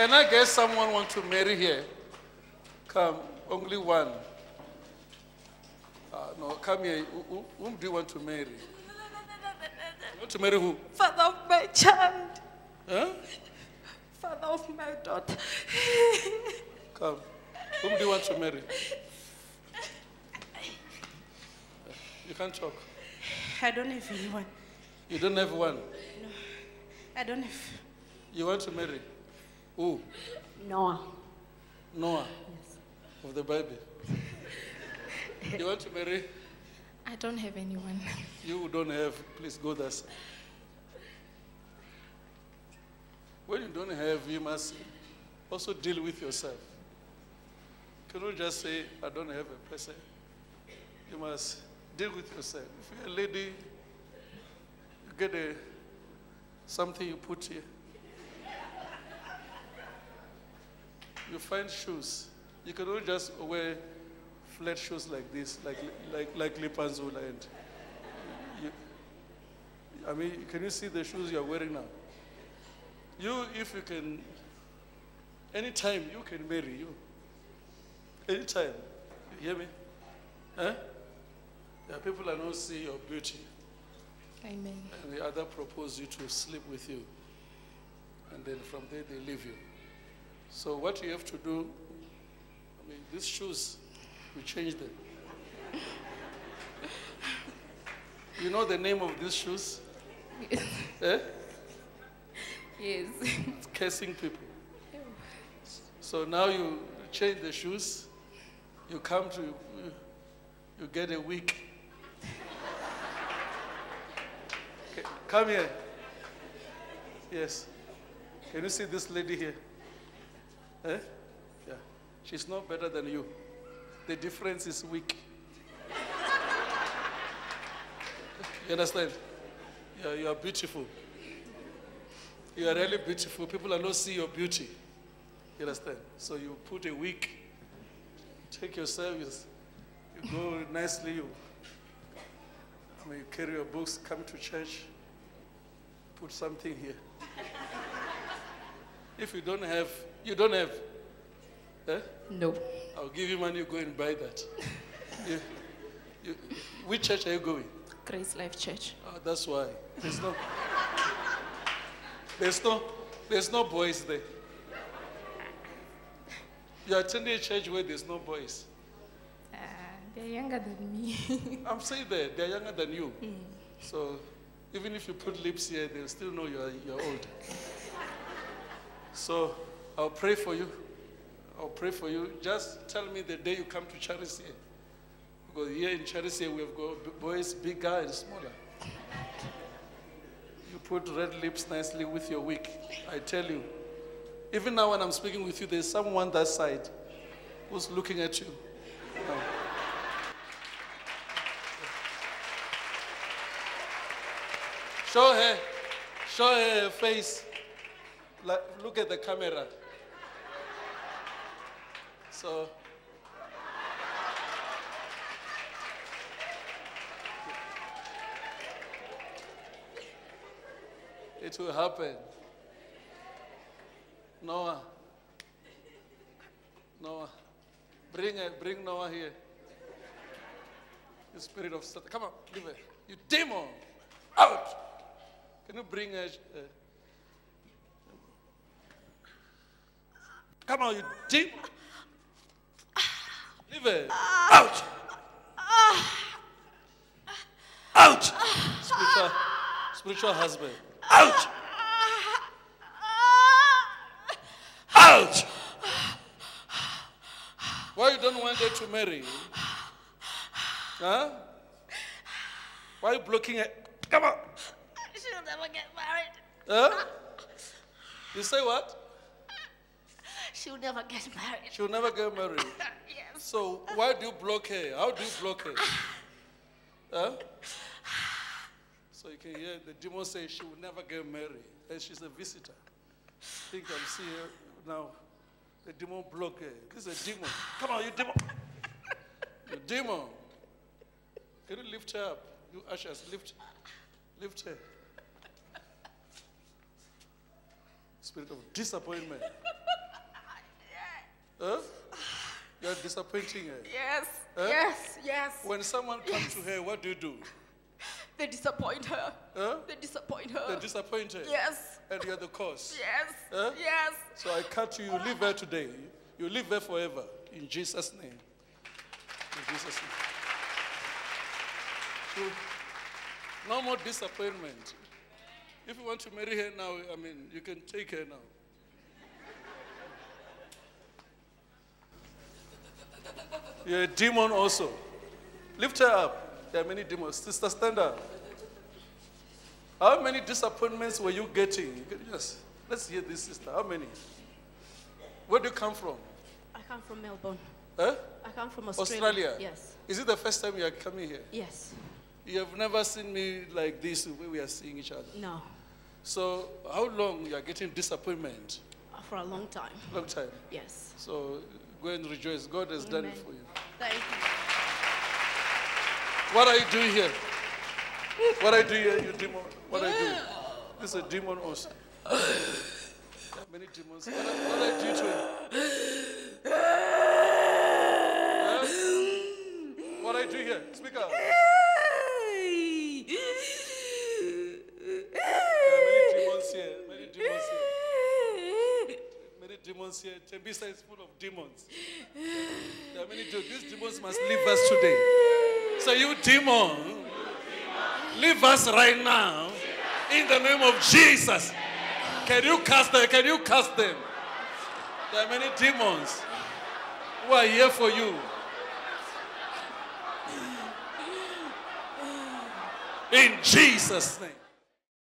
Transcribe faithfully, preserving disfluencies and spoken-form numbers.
Can I get someone want to marry here? Come, only one. Uh, no, come here. Who, whom do you want to marry? You want to marry who? Father of my child. Huh? Father of my daughter. Come. Whom do you want to marry? You can't talk. I don't have anyone. You don't have one? No. I don't have. You want to marry? Who? Noah. Noah? Yes. Of the Bible. You want to marry? I don't have anyone. You don't have, please go that side. When you don't have, you must also deal with yourself. You cannot just say, I don't have a person. You must deal with yourself. If you're a lady, you get a, something you put here. You find shoes. You cannot just wear flat shoes like this, like like like Lipanzula. And you, I mean, can you see the shoes you are wearing now? You, if you can, anytime you can marry you. Anytime. You hear me? Huh? There are people that don't see your beauty. Amen. And the other propose you to sleep with you. And then from there they leave you. So what you have to do, I mean, these shoes, you change them. You know the name of these shoes? Eh? Yes. It's cursing people. So now you change the shoes, you come to, you get a week. Okay, come here. Yes. Can you see this lady here? Eh? Yeah. She's not better than you. The difference is weak. You understand? Yeah, you are beautiful. You are really beautiful. People are not see your beauty. You understand? So you put a wig, take your service, you go nicely, you, I mean, you carry your books, come to church, put something here. If you don't have, you don't have, eh? No. I'll give you money, you go and buy that. you, you, which church are you going? Grace Life Church. Oh, that's why. There's no, there's no, there's no boys there. You are attending a church where there's no boys. Uh, they're younger than me. I'm saying that they're younger than you. Mm. So even if you put lips here, they'll still know you're, you're old. So I'll pray for you. I'll pray for you. Just tell me the day you come to Charity. Because here in Charity we have got boys bigger and smaller. You put red lips nicely with your wig. I tell you. Even now when I'm speaking with you, there's someone that side who's looking at you. No. Show her. Show her her face. Like, look at the camera. So, it will happen. Noah. Noah. Bring it, bring Noah here. The spirit of Satan. Come on, leave it. You demon. Out. Can you bring a... Uh, come on, you demon. Leave it. Out. Out. Spiritual, spiritual husband. Out. Out. Why you don't want her to marry? Huh? Why are you blocking it? Come on. She'll never get married. Huh? You say what? She'll never get married. She'll never get married. Yes. So why do you block her? How do you block her? Huh? So you can hear the demon say she will never get married. And she's a visitor. I think I'm seeing her now. The demon block her. This is a demon. Come on, you demon. You demon. Can you lift her up? You ushers, lift, lift her. Spirit of disappointment. Huh? You're disappointing her. Yes, Huh? yes, yes. When someone comes Yes. to her, what do you do? They disappoint her. Huh? They disappoint her. They disappoint her. Yes, And you're the cause. yes, Huh? yes. So I cut you. You live there today. You live there forever. In Jesus' name. In Jesus' name. So, no more disappointment. If you want to marry her now, I mean, you can take her now. You're a demon also. Lift her up. There are many demons. Sister, stand up. How many disappointments were you getting? You can, yes. Let's hear this, sister. How many? Where do you come from? I come from Melbourne. Huh? I come from Australia. Australia? Yes. Is it the first time you are coming here? Yes. You have never seen me like this, the way we are seeing each other. No. So how long you are getting disappointment? Uh, For a long time. Long time. Yes. So go and rejoice. God has done it Amen. for you. Thank you. What are you doing here? What are you doing here, you demon? What are you doing? This is a demon also. There are many demons. What are, what are you doing to him? Huh? What are you doing here? Speak out. There are many demons here. Many demons here. Many demons here. Tembisa is full of demons. There are many demons. These demons must leave us today. So you demon, leave us right now in the name of Jesus. Can you cast them? Can you cast them? There are many demons who are here for you. In Jesus' name.